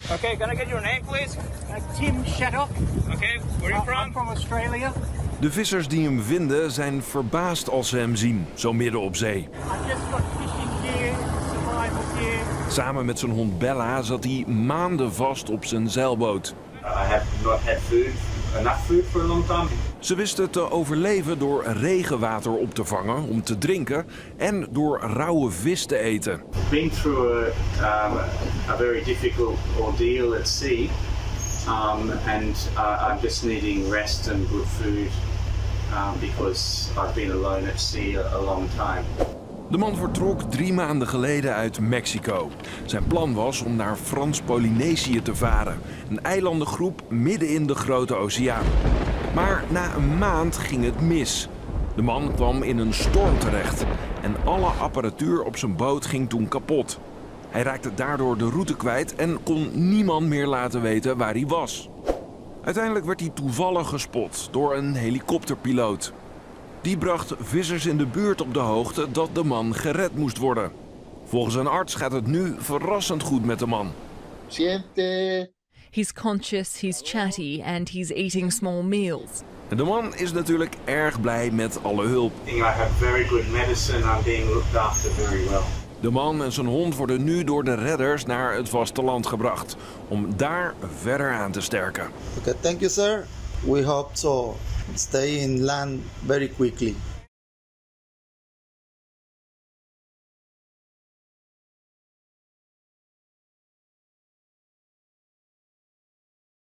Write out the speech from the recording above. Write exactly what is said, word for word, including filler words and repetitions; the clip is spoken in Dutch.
Okay, can I get your name, please? Uh, Tim Shaddock. Okay, where are you from? I'm from Australia. De vissers die hem vinden zijn verbaasd als ze hem zien, zo midden op zee. I just got fishing gear, survival gear. Samen met zijn hond Bella zat hij maanden vast op zijn zeilboot. I have not had food, enough food for a long time. Ze wisten te overleven door regenwater op te vangen om te drinken en door rauwe vis te eten. Been through a, um, a very difficult ordeal at sea, um, and uh, I'm just needing rest and good food um, because I've been alone at sea a, a long time. De man vertrok drie maanden geleden uit Mexico. Zijn plan was om naar Frans-Polynesië te varen, een eilandengroep midden in de Grote Oceaan. Maar na een maand ging het mis. De man kwam in een storm terecht en alle apparatuur op zijn boot ging toen kapot. Hij raakte daardoor de route kwijt en kon niemand meer laten weten waar hij was. Uiteindelijk werd hij toevallig gespot door een helikopterpiloot. Die bracht vissers in de buurt op de hoogte dat de man gered moest worden. Volgens een arts gaat het nu verrassend goed met de man. Siente. He's conscious, he's chatty and he's eating small meals. De man is natuurlijk erg blij met alle hulp. I have very good medicine. I'm being looked after very well. De man en zijn hond worden nu door de redders naar het vasteland gebracht om daar verder aan te sterken. Okay, thank you, sir. We hope to stay in land very quickly.